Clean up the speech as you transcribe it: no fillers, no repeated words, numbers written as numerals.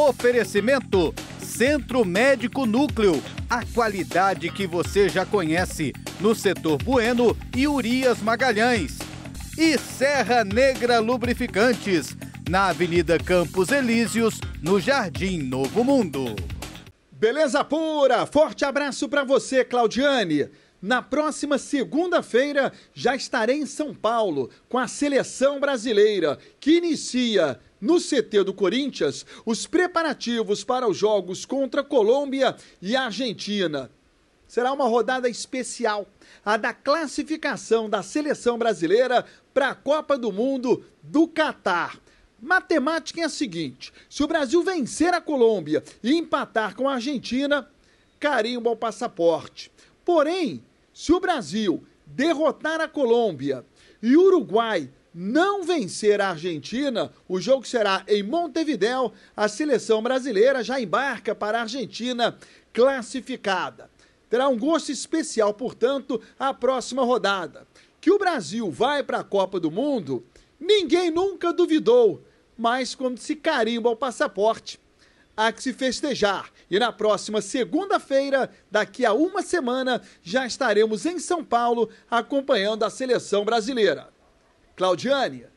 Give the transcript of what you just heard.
Oferecimento Centro Médico Núcleo, a qualidade que você já conhece no setor Bueno e Urias Magalhães. E Serra Negra Lubrificantes, na Avenida Campos Elíseos, no Jardim Novo Mundo. Beleza pura! Forte abraço para você, Claudiane. Na próxima segunda-feira já estarei em São Paulo com a seleção brasileira, que inicia no CT do Corinthians os preparativos para os jogos contra Colômbia e Argentina. Será uma rodada especial, a da classificação da seleção brasileira para a Copa do Mundo do Catar. Matemática é a seguinte: se o Brasil vencer a Colômbia e empatar com a Argentina, carimbo ao passaporte. Porém, se o Brasil derrotar a Colômbia e o Uruguai não vencer a Argentina, o jogo será em Montevidéu, a seleção brasileira já embarca para a Argentina classificada. Terá um gosto especial, portanto, a próxima rodada. Que o Brasil vai para a Copa do Mundo, ninguém nunca duvidou, mas quando se carimba o passaporte, há que se festejar. E na próxima segunda-feira, daqui a uma semana, já estaremos em São Paulo acompanhando a seleção brasileira. Claudiane.